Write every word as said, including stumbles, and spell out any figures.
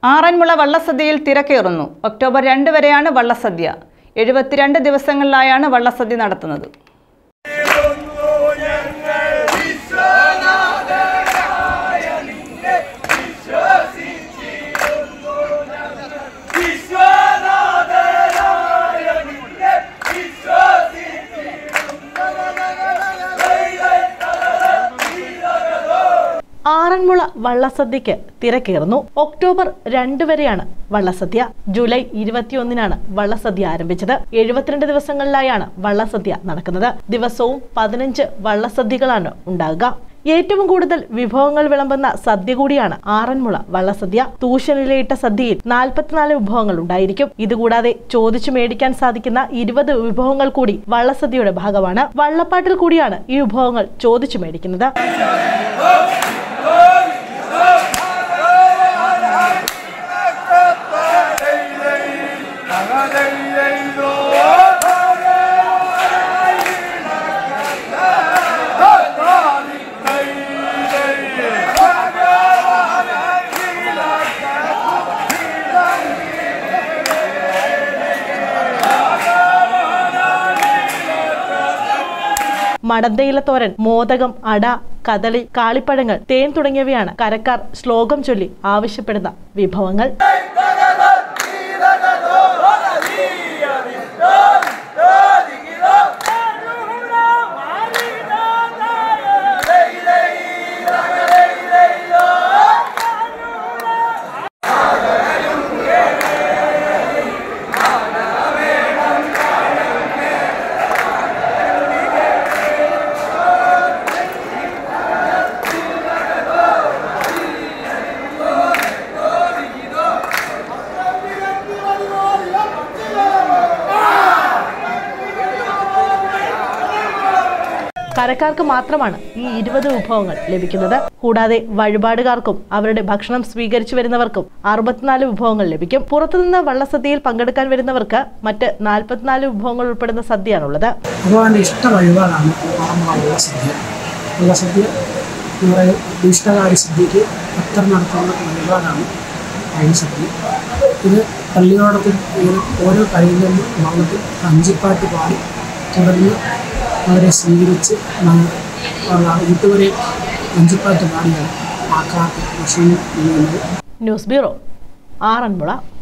Aranmula വള്ളസദ്യയിൽ തിരക്കേറുന്നു. October രണ്ട് വരെയാണ് വള്ളസദ്യ. എഴുപത്തിരണ്ട് ദിവസങ്ങളിലായാണ് വള്ളസദ്യ നടത്തുന്നത്. ആറന്മുള വള്ളസദ്യക്ക് തിരക്കേറുന്നു. ഒക്ടോബർ രണ്ട് വരെയാണ് വള്ളസദ്യ. ജൂലൈ ഇരുപത്തിയൊന്നിനാണ് വള്ളസദ്യ ആരംഭിച്ചത്. എഴുപത്തിരണ്ട് ദിവസങ്ങളിലായാണ് വള്ളസദ്യ നടക്കുന്നത്. ദിവസവും പതിനഞ്ച് വള്ളസദ്യകളാണ് ഉണ്ടാകുക. ഏറ്റവും കൂടുതൽ വിഭവങ്ങൾ വിളമ്പുന്ന സദ്യ കൂടിയാണ് ആറന്മുള വള്ളസദ്യ. തൂശനിലയിട്ട സദ്യയിൽ നാൽപ്പത്തിനാല് വിഭവങ്ങൾ ഉണ്ടായിരിക്കും. ഇതുകൂടാതെ ചോദിച്ചു മേടിക്കാൻ സാധിക്കുന്ന ഇരുപത് വിഭവങ്ങൾ കൂടി വള്ളസദ്യയുടെ ഭാഗമാണ്. വള്ളപ്പാട്ടിൽ കൂടിയാണ് ഈ വിഭവങ്ങൾ ചോദിച്ചു മേടിക്കുന്നത്. മടന്തയിലത്തോരൻ, മോദകം, അട, കദളി, കാളിപ്പഴങ്ങൾ, തേൻ തുടങ്ങിയവയാണ് കരക്കാർ ശ്ലോകം ചൊല്ലി ആവശ്യപ്പെടുന്ന വിഭവങ്ങൾ. കരക്കാർക്ക് മാത്രമാണ് ഈ ഇരുപത് വിഭവങ്ങൾ ലഭിക്കുന്നത്. കൂടാതെ വഴിപാടുകാർക്കും അവരുടെ ഭക്ഷണം സ്വീകരിച്ചു വരുന്നവർക്കും അറുപത്തിനാല് വിഭവങ്ങൾ ലഭിക്കും. പുറത്തുനിന്ന് വള്ളസദ്യയിൽ പങ്കെടുക്കാൻ വരുന്നവർക്ക് മറ്റ് നാൽപ്പത്തിനാല് വിഭവങ്ങൾ ഉൾപ്പെടുന്ന സദ്യയാണുള്ളത്. ഭഗവാന്റെ ഇഷ്ട വഴിപാടാണ് വള്ളസദ്യ. വള്ളസദ്യ ഇഷ്ടകാര്യ സദ്യക്ക് ഭക്തർ നടത്തുന്ന വഴിപാടാണ് വള്ളസദ്യ. ഇത് പള്ളിയോടത്തിൽ ഓരോ കഴിയുന്ന വള്ളത്തിൽ അഞ്ചിപ്പാട്ട് പാടി തുടർന്ന് അവരെ സ്വീകരിച്ച് വീട്ടുവരെ അഞ്ചിപ്പാട്ട് പാടിയാണ് ആ കാട്ട് ഭക്ഷണം. News bureau, Aranmula.